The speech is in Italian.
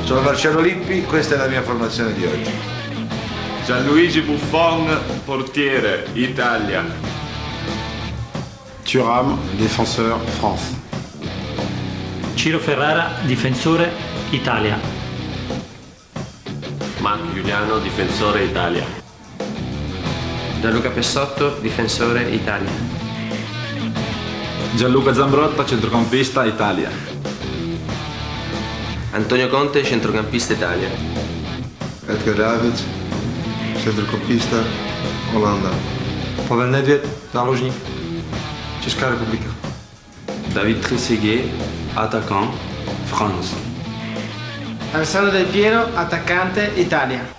Sono Marcello Lippi, questa è la mia formazione di oggi. Gianluigi Buffon, portiere, Italia. Thuram, défenseur, France. Ciro Ferrara, difensore, Italia. Marco Giuliano, difensore, Italia. Gianluca Pessotto, difensore, Italia. Gianluca Zambrotta, centrocampista, Italia. Antonio Conte, centrocampista, Italia. Edgar Davids, centrocampista, Olanda. Pavel Nedvěd, záložník, Česká republika. David Trezeguet, attaquant, France. Alessandro Del Piero, attaccante, Italia.